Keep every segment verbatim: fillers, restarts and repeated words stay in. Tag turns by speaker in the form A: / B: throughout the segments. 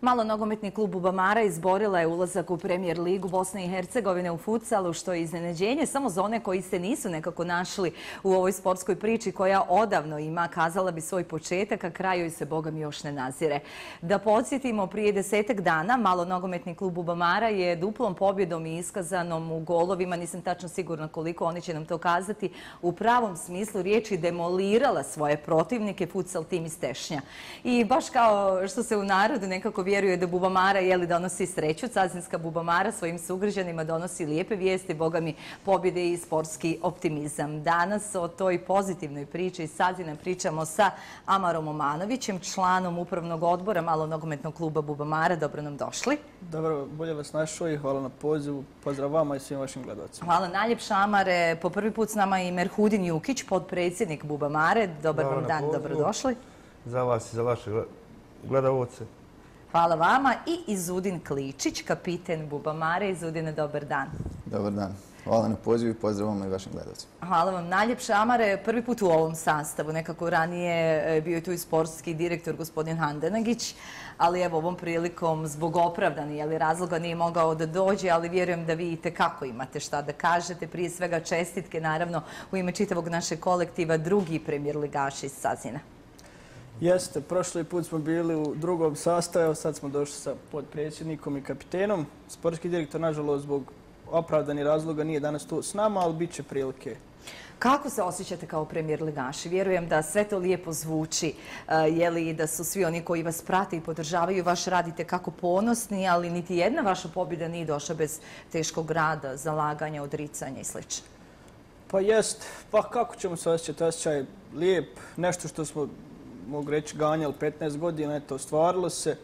A: Malo nogometni klub Bubamara izborila je ulazak u Premier ligu Bosne i Hercegovine u futsalu, što je iznenađenje samo za one koji se nisu nekako našli u ovoj sportskoj priči koja odavno ima, kazala bi, svoj početak, a kraju se boga mi još ne nazire. Da podsjetimo, prije desetak dana malo nogometni klub Bubamara je duplom pobjedom i iskazanom u golovima, nisam tačno sigurna koliko, oni će nam to kazati, u pravom smislu riječi demolirala svoje protivnike, futsal tim iz Tešnja. I baš kao što se u narodu nekako vjeruje da Bubamara jeli donosi sreću, Cazinska Bubamara svojim sugrađanima donosi lijepe vijesti, boga mi, pobjede i sportski optimizam. Danas o toj pozitivnoj priči iz Cazina pričamo sa Amarom Omanovićem, članom upravnog odbora malo nogometnog kluba Bubamara. Dobro nam došli.
B: Dobro, bolje vas našao i hvala na pozivu. Pozdrav vama i svim vašim gledalcima.
A: Hvala najljepša, Amare. Po prvi put s nama je i Merhudin Jukić, potpredsjednik Bubamare. Dobar vam dan, dobrodošli.
C: Za vas i za vaše gledalce.
A: Hvala vama. I Izudin Kličić, kapiten Bubamare. Izudine, dobar dan.
D: Dobar dan. Hvala na pozivu i pozdrav vama i vašim gledalcima.
A: Hvala vam najljepša, Amare. Prvi put u ovom sastavu. Nekako ranije bio je tu i sportski direktor gospodin Handenagić, ali evo ovom prilikom zbog opravdanih razloga nije mogao da dođe, ali vjerujem da vi itekako imate šta da kažete. Prije svega čestitke, naravno, u ime čitavog našeg kolektiva, drugi premijer ligaši iz Cazina.
B: Jeste, prošli put smo bili u drugom sastavu, sad smo došli sa podpredsjednikom i kapitenom. Sportski direktor, nažalost, zbog opravdanih razloga nije danas tu s nama, ali bit će prilike.
A: Kako se osjećate kao premijer ligaši? Vjerujem da sve to lijepo zvuči, je li da su svi oni koji vas prate i podržavaju vaš rad itekako ponosni, ali niti jedna vaša pobjeda nije došla bez teškog rada, zalaganja, odricanja i sl.
B: Pa jest, pa kako ćemo se osjećati? Osjećaj je lijep, nešto što smo, mogu reći, ganjali petnaest godina, eto, ostvarilo se.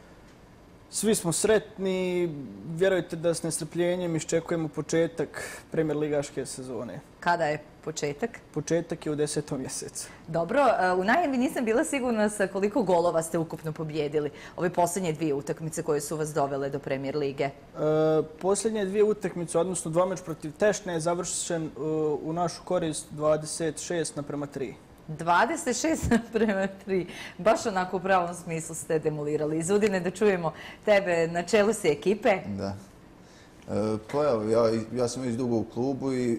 B: Svi smo sretni, vjerujte da s nestrpljenjem iščekujemo početak premijer ligaške sezone.
A: Kada je početak?
B: Početak je u desetom mjesecu.
A: Dobro, u najavi nisam bila sigurna sa koliko golova ste ukupno pobjedili ove posljednje dvije utakmice koje su vas dovele do Premier lige.
B: E, posljednje dvije utakmice, odnosno dva meč protiv Tešnja, je završen u, u našu korist dvadeset šest naprema tri.
A: dvadeset šest naprema tri. Baš onako u pravom smislu ste demolirali. Izudine, da čujemo tebe na čelu si ekipe.
D: Da. E, pa evo, ja, ja sam već dugo u klubu i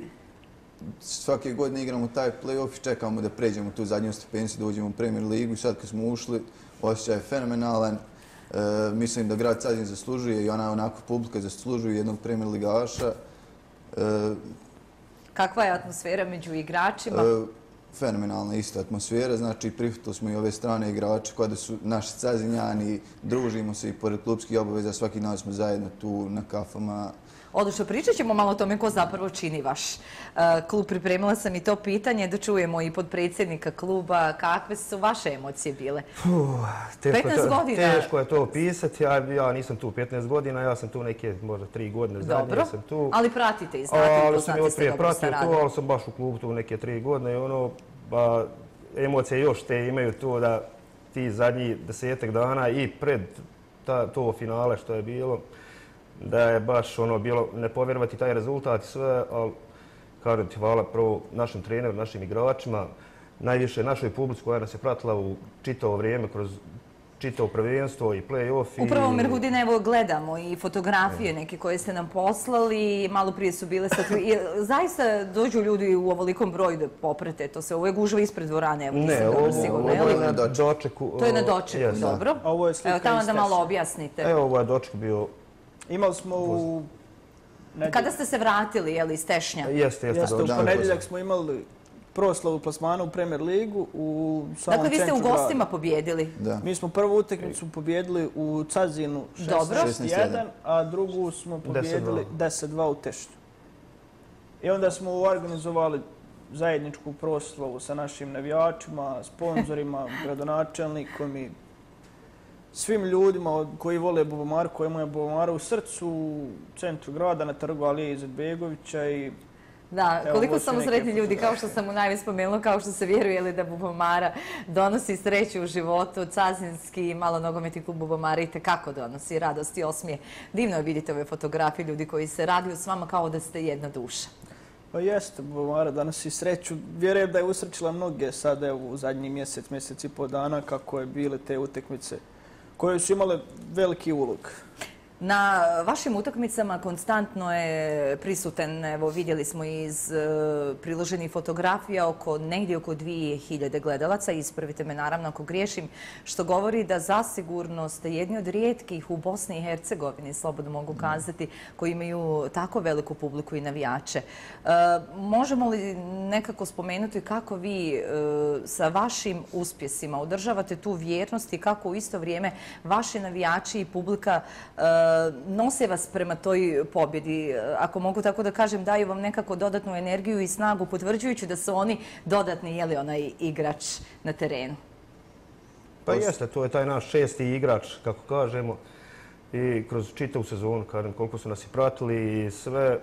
D: svake godine igramo taj play-off i čekamo da pređemo tu zadnju stepenicu, da uđemo u Premier ligu i sad kad smo ušli, osjećaj je fenomenalan. E, mislim da grad Cazin zaslužuje i ona onako publika zaslužuje jednog Premier ligaša. E,
A: Kakva je atmosfera među igračima?
D: E, Fenomenalna ista atmosfera, znači prihvatili smo i ove strane igrače kada su naši Cazinjani, družimo se i pored klubskih obaveza, svaki dan smo zajedno tu na kafama.
A: Odlično, pričat ćemo malo o tome ko zapravo čini vaš klub. Pripremila sam i to pitanje, da čujemo i podpredsjednika kluba. Kakve su vaše emocije bile?
C: Puh, teško,
A: petnaest godina.
C: Teško je to opisati. Ja, ja nisam tu petnaest godina, ja sam tu neke možda tri godine zadnje.
A: Dobro,
C: sam tu.
A: ali pratite i znate,
C: ali
A: poznate ste dobro sa radom.
C: Ali sam baš u klubu tu neke tri godine i ono, ba, emocije još te imaju to da ti zadnji desetak dana i pred ta, to finale što je bilo, da je baš ono bilo ne povjerovati taj rezultat i sve, ali kažem ti hvala prvo našem treneru, našim igračima, najviše našoj publici koja nas je pratila u čitavo vrijeme kroz čitavo prvenstvo i play-off.
A: Upravo, Merhudine, evo gledamo i fotografije neke koje ste nam poslali, malo prije su bile sad. Zaista dođu ljudi u ovolikom broju da poprete, to se uvijek gužva ispred dvorane, evo nisam dobro sigurno.
D: Ne, ovo je na dočeku.
A: To je na dočeku, dobro.
B: Ovo je slika iz
A: Tešnja. Evo tamo da malo
B: Tešnja.
A: objasnite.
C: Evo ovo je doček bio.
B: Imali smo u...
A: Kada ste se vratili, je li, iz Tešnja?
C: Jeste, jeste.
B: Jeste, u ponedjeljak smo imali proslavu plasmana u Premier ligu u samom
A: Dakle, vi ste u
B: centru
A: gostima
B: grada.
A: pobjedili.
D: Da.
B: Mi smo prvu utakmicu pobjedili u Cazinu šesnaest jedan, a drugu smo pobjedili deset dva u Tešnju. I onda smo organizovali zajedničku proslavu sa našim navijačima, sponzorima, gradonačelnikom i svim ljudima koji vole Bubamaru, koji imaju Bubamara u srcu, u centru grada, na trgu Alije Izetbegovića i...
A: Da,
B: Evo,
A: koliko
B: ovo su
A: samo
B: neke
A: sretni ljudi,
B: fotografije.
A: kao što sam u najavi spomenula, kao što se vjeruje li da Bubamara donosi sreću u životu. Cazinski malo nogometni klub Bubamara itekako donosi radost i osmije. Divno je vidjeti ove fotografije ljudi koji se raduju s vama kao da ste jedna duša.
B: Pa jeste, Bubamara donosi sreću. Vjerujem da je usrećila mnoge sad, evo, u zadnji mjesec, mjesec i pol dana, kako je bile te utakmice koje su imale veliki ulog.
A: Na vašim utakmicama konstantno je prisutan, evo vidjeli smo iz e, priloženih fotografija, oko negdje oko dvije hiljade gledalaca, ispravite me naravno ako griješim, što govori da zasigurno ste jedni od rijetkih u Bosni i Hercegovini, slobodno mogu kazati, koji imaju tako veliku publiku i navijače. E, možemo li nekako spomenuti kako vi e, sa vašim uspjesima održavate tu vjernost i kako u isto vrijeme vaši navijači i publika e, nose vas prema toj pobjedi, ako mogu tako da kažem, daju vam nekako dodatnu energiju i snagu, potvrđujući da su oni dodatni, je li onaj igrač na terenu?
C: Pa jeste, to je taj naš šesti igrač, kako kažemo, i kroz čitavu sezonu, kažem, koliko su nas i pratili i sve.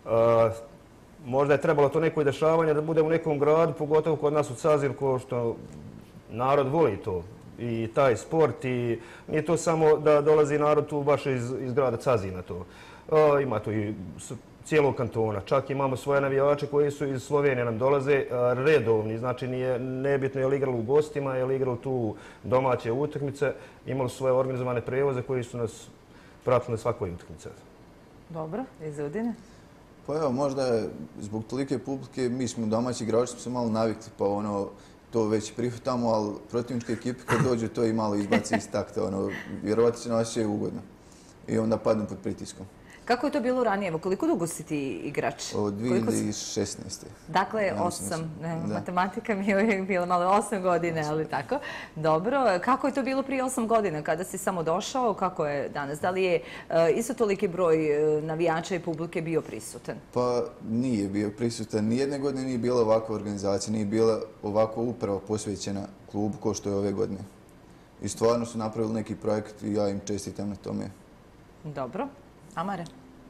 C: Možda je trebalo to neko dešavanje da bude u nekom gradu, pogotovo kod nas u Cazinu, ko što narod voli to. I taj sport i nije to samo da dolazi narod tu baš iz, iz grada Cazina to. E, ima tu i cijelog kantona. Čak imamo svoje navijače koji su iz Slovenije nam dolaze redovni. Znači nije nebitno je li igrali u gostima, je li igrali tu domaće utakmice. Imali su svoje organizovane prevoze koji su nas pratili na svakoj utakmici.
A: Dobro, iz Udine?
D: Pa evo, možda zbog tolike publike mi smo domaći igrači, smo se malo navikli pa ono to već prihvatamo, ali protivničke ekipe kad dođu to i malo izbaci iz takta, ono, vjerovatno se osjećaju ugodno i onda padnu pod pritiskom.
A: Kako je to bilo ranije? Evo, koliko dugo si ti igrač?
D: Od dvije hiljade šesnaeste.
A: Dakle, osam. Matematika mi je uvijek bila malo osam godine, ali tako. Dobro. Kako je to bilo prije osam godina? Kada si samo došao? Kako je danas? Da li je isto toliki broj navijača i publike bio prisutan?
D: Pa nije bio prisutan. Nijedne godine nije bila ovakva organizacija, nije bila ovako upravo posvećena klubu kao što je ove godine. I stvarno su napravili neki projekt i ja im čestitam na tome.
A: Dobro. Amare?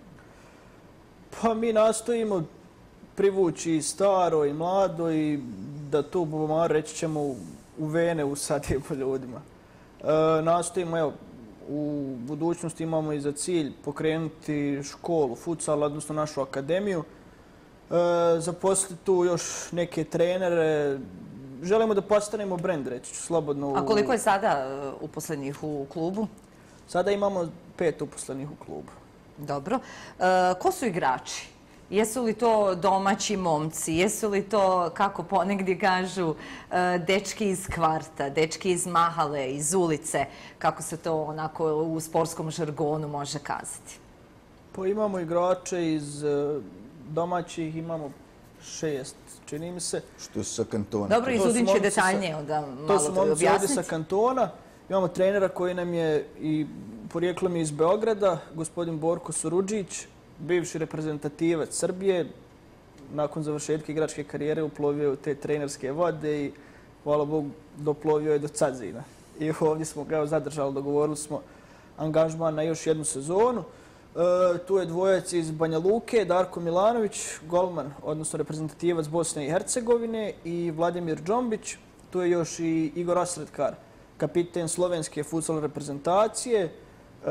B: Pa mi nastojimo privući i staro i mlado i da tu bubamar reći ćemo u vene usadimo ljudima. E, nastojimo, evo, u budućnosti imamo i za cilj pokrenuti školu futsala, odnosno našu akademiju. E, zaposliti tu još neke trenere. Želimo da postanemo brend, reći ću slobodno.
A: A koliko je sada uposlenih u klubu?
B: Sada imamo pet uposlenih u klubu.
A: Dobro. E, ko su igrači? Jesu li to domaći momci? Jesu li to, kako ponegdje kažu, e, dečki iz kvarta, dečki iz mahale, iz ulice, kako se to onako u sportskom žargonu može kazati?
B: Pa imamo igrače iz e, domaćih, imamo šest, čini mi se.
D: Što su sa kantona?
A: Dobro, iz Udin će detaljnije onda malo
B: to su momci ovdje
A: objasniti.
B: sa kantona. Imamo trenera koji nam je i porijeklom iz Beograda, gospodin Borko Surudžić, bivši reprezentativac Srbije. Nakon završetka igračke karijere uplovio je u te trenerske vode i, hvala Bogu, doplovio je do Cazina. I ovdje smo ga zadržali, dogovorili smo angažman na još jednu sezonu. E, tu je dvojac iz Banja Luke, Darko Milanović, golman, odnosno reprezentativac Bosne i Hercegovine, i Vladimir Džombić. Tu je još i Igor Asredkar, kapiten slovenske futsal reprezentacije. E,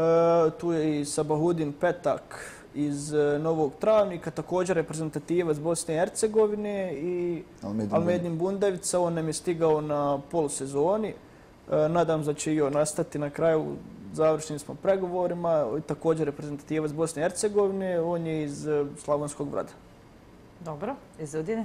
B: tu je i Sabahudin Petak iz Novog Travnika, također reprezentativac Bosne i Hercegovine, i Almedin Bundevica. On nam je stigao na polusezoni. E, nadam se da će i on nastati na kraju. Završeni smo pregovorima. Također reprezentativac Bosne i Hercegovine. On je iz Slavonskog Broda.
A: Dobro. Iz Udine?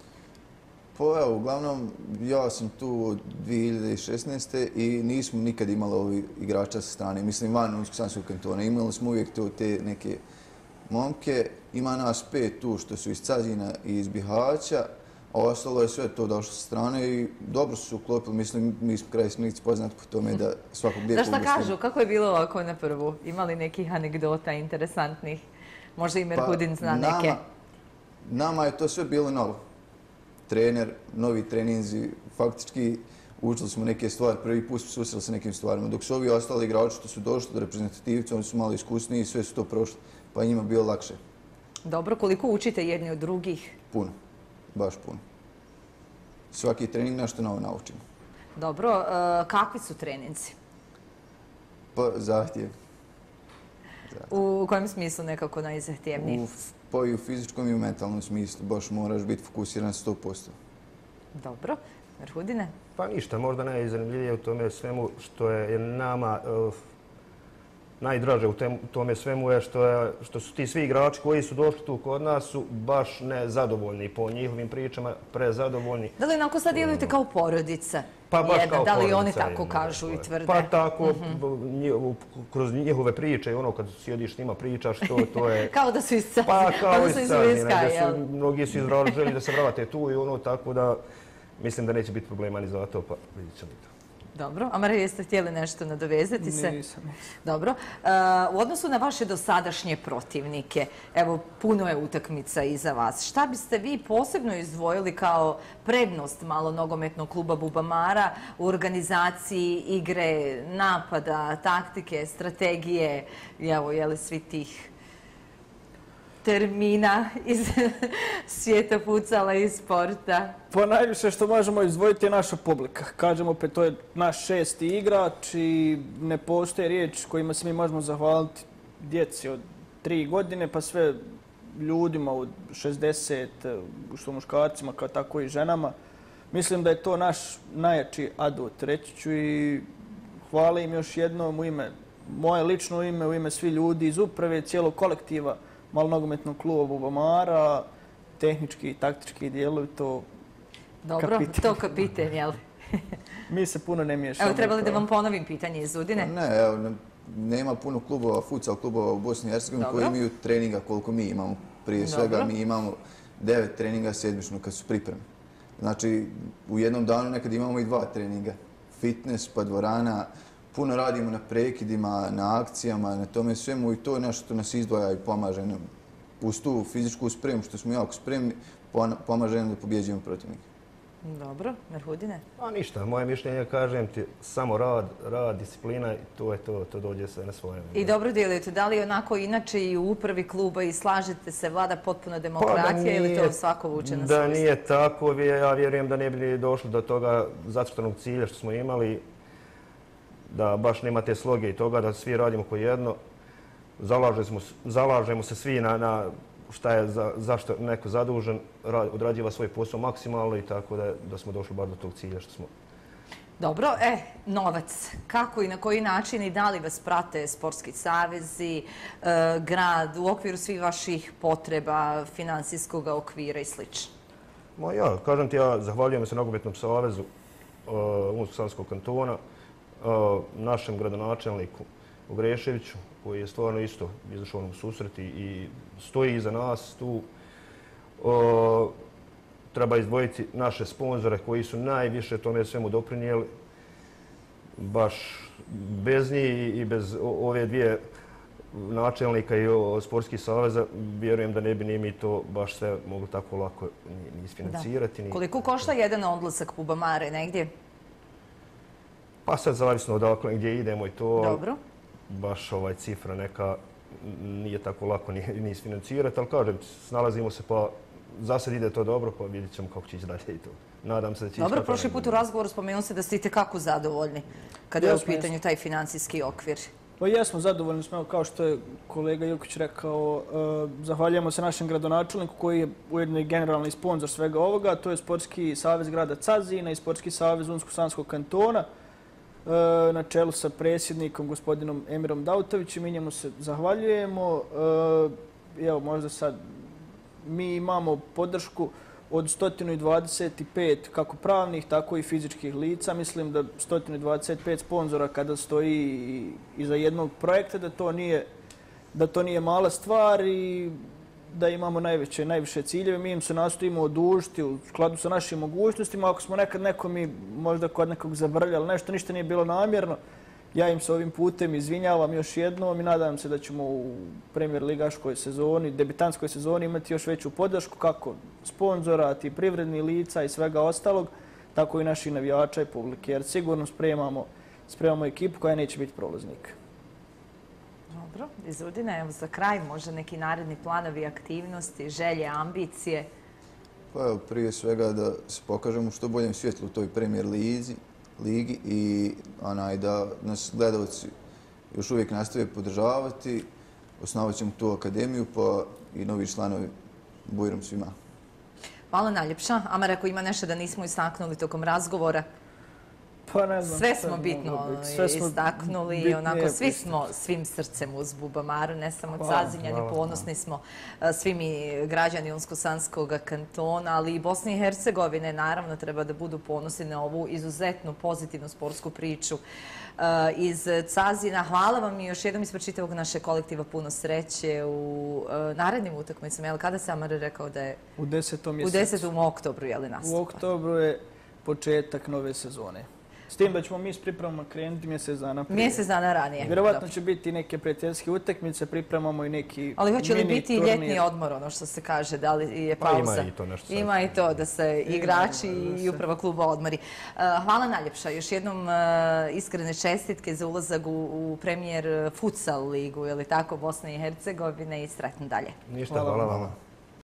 D: Pa evo, uglavnom, ja sam tu od dvije hiljade šesnaeste. i nismo nikad imali ovi igrača sa strane. Mislim, van Unsko-Sanskog kantona. Imali smo uvijek to, te neke momke. Ima nas pet tu što su iz Cazina i iz Bihaća, a ostalo je sve to došlo sa strane i dobro su se uklopili. Mislim, mi smo kraj Smiljici poznati po tome da svakog djeta
A: ugostimo. Da šta kažu, kako je bilo ovako na prvu? Imali nekih anegdota interesantnih? Možda i Merhudin zna neke?
D: Nama, nama je to sve bilo novo. Trener, novi treninzi, faktički učili smo neke stvari, prvi put smo susreli sa nekim stvarima. Dok su ovi ostali igrači što su došli do reprezentativca, oni su malo iskusniji i sve su to prošli, pa njima bilo lakše.
A: Dobro, koliko učite jedni od drugih?
D: Puno, baš puno. Svaki trening nešto novo naučimo.
A: Dobro, kakvi su treninzi?
D: Pa zahtjev.
A: U kojem smislu nekako najzahtjevniji?
D: Pa i u fizičkom i u mentalnom smislu. Baš moraš biti fokusiran sto posto.
A: Dobro. Merhudine?
C: Pa ništa, možda najzanimljivije u tome svemu što je nama najdraže u tome svemu je što su ti svi igrači koji su došli tu kod nas su baš nezadovoljni po njihovim pričama, prezadovoljni.
A: Da li onako sad djelujete kao porodica?
C: Pa baš kao porodica.
A: Da li oni tako kažu i tvrde?
C: Pa tako, kroz njihove priče i ono kad sjediš s njima pričaš, to je...
A: Kao da su iz Cazina.
C: Pa kao iz Cazina. Mnogi su izrazili želi da se vrate tu i ono tako da mislim da neće biti problema ni za to, pa vidit ćemo to.
A: Dobro. A Marija, jeste htjeli nešto nadovezati se?
B: Nisam.
A: Dobro. U odnosu na vaše dosadašnje protivnike, evo, puno je utakmica iza vas. Šta biste vi posebno izdvojili kao prednost malonogometnog kluba Bubamara u organizaciji igre, napada, taktike, strategije, evo, jeli svi tih termina iz svijeta futsala i sporta?
B: Pa najviše što možemo izdvojiti je naša publika. Kažemo opet, to je naš šesti igrač i ne postoje riječ kojima se mi možemo zahvaliti djeci od tri godine pa sve ljudima od šezdeset, što muškarcima kao tako i ženama. Mislim da je to naš najjači adut, reći ću, i hvala im još jednom u ime, moje lično ime, u ime svi ljudi iz uprave, cijelog kolektiva malonogometnog kluba Bubamara, tehnički i taktički dijelovi, to
A: Dobro,
B: kapiten.
A: to kapiten, jel?
B: Mi se puno ne miješamo.
A: Evo, trebali da vam ponovim pitanje iz Udine?
D: Ne, evo, nema puno klubova, futsal klubova u Bosni i Hercegovini koji imaju treninga koliko mi imamo. Prije svega mi imamo devet treninga sedmično kad su pripreme. Znači, u jednom danu nekad imamo i dva treninga. Fitness, pa dvorana, puno radimo na prekidima, na akcijama, na tome svemu i to je nešto što nas izdvaja i pomaže nam. Uz tu fizičku spremu, što smo jako spremni, pomaže nam da pobjeđujemo protivnika.
A: Dobro, Merhudine?
C: Pa ništa, moje mišljenje, kažem ti, samo rad, rad, disciplina i to je to, to dođe sve na svoje.
A: I dobro djelujete, da li onako inače i u upravi kluba i slažete se, vlada potpuno demokratija ili to svako vuče na
C: Da nije tako, ja vjerujem da ne bi došli do toga zacrtanog cilja što smo imali, da baš nema te sloge i toga, da svi radimo po jedno. Zalažemo se svi na šta je, zašto neko zadužen, odrađiva svoj posao maksimalno i tako da smo došli bar do tog cilja što smo.
A: Dobro, e, novac. Kako i na koji način i da li vas prate sportski savezi, grad, u okviru svih vaših potreba, finansijskog okvira i sl?
C: Ma ja, kažem ti, ja zahvaljujem se Nogometnom savezu Unsko-Sanskog kantona, našem gradonačelniku Ugreševiću, koji je stvarno isto izašao nam u susret i stoji iza nas tu. Treba izdvojiti naše sponzore koji su najviše tome svemu doprinijeli. Baš bez njih i bez ove dvije načelnika i sportskih saveza, vjerujem da ne bi ni mi to baš sve mogli tako lako ni isfinancirati.
A: Koliko košta jedan odlazak Bubamare negdje?
C: Pa sad zavisno odakle gdje idemo i to.
A: Dobro.
C: Baš ovaj cifra neka nije tako lako ni isfinancirati, ali kažem, snalazimo se pa za sad ide to dobro, pa vidjet ćemo kako će ići dalje i to. Nadam se da će ići
A: dobro.
C: tako.
A: Prošli put u razgovoru spomenuli ste da ste itekako zadovoljni kada je u pitanju taj financijski okvir.
B: Pa jesmo, zadovoljni smo, kao što je kolega Ilkić rekao, zahvaljujemo se našem gradonačelniku koji je ujedno i generalni sponzor svega ovoga, to je Sportski savez grada Cazina i Sportski savez Unsko-Sanskog kantona, na čelu sa predsjednikom gospodinom Emirom Dautovićem. Mi njemu se zahvaljujemo. Evo, možda sad mi imamo podršku od sto dvadeset pet kako pravnih, tako i fizičkih lica. Mislim da sto dvadeset pet sponzora kada stoji iza jednog projekta, da to nije, da to nije mala stvar i da imamo najveće, najviše ciljeve. Mi im se nastojimo odužiti u skladu sa našim mogućnostima. Ako smo nekad nekom i možda kod nekog zavrljali nešto, ništa nije bilo namjerno, ja im se ovim putem izvinjavam još jednom i nadam se da ćemo u Premier ligaškoj sezoni, debitanskoj sezoni imati još veću podršku kako sponzora, ti privrednih lica i svega ostalog, tako i naših navijača i publike, jer sigurno spremamo, spremamo ekipu koja neće biti prolaznik.
A: Dobro, iz Udine, evo za kraj, možda neki naredni planovi, aktivnosti, želje, ambicije?
D: Pa evo, prije svega da se pokažemo što boljem svjetlu u toj Premier lizi, ligi i onaj, da nas gledalci još uvijek nastave podržavati. Osnovat ćemo tu akademiju pa i novi članovi bujrom svima.
A: Hvala najljepša. Amar, ako ima nešto da nismo istaknuli tokom razgovora?
B: Pa ne znam.
A: Sve smo bitno istaknuli i onako svi smo svim srcem uz Bubamaru, ne samo Cazinjani, ponosni smo svi mi građani Unsko-Sanskog kantona, ali i Bosne i Hercegovine naravno treba da budu ponosni na ovu izuzetnu pozitivnu sportsku priču iz Cazina. Hvala vam i još jednom ispred čitavog našeg kolektiva puno sreće u narednim utakmicama. Kada se Amar rekao da je?
B: U desetom mjesecu.
A: U desetom oktobru, je li nastupa?
B: U oktobru je početak nove sezone. S tim da ćemo mi s pripremama krenuti mjesec dana prije.
A: Mjesec dana ranije.
B: Vjerovatno će biti neke prijateljske utakmice, pripremamo i neki mini turnir.
A: Ali hoće li biti i ljetni odmor, ono što se kaže, da li je pauza?
C: Ima i to nešto.
A: Ima i to, da se igrači i uprava kluba odmori. Hvala najljepša. Još jednom iskrene čestitke za ulazak u premijer futsal ligu, je li tako, Bosne i Hercegovine i sretno dalje.
C: Ništa, hvala vama.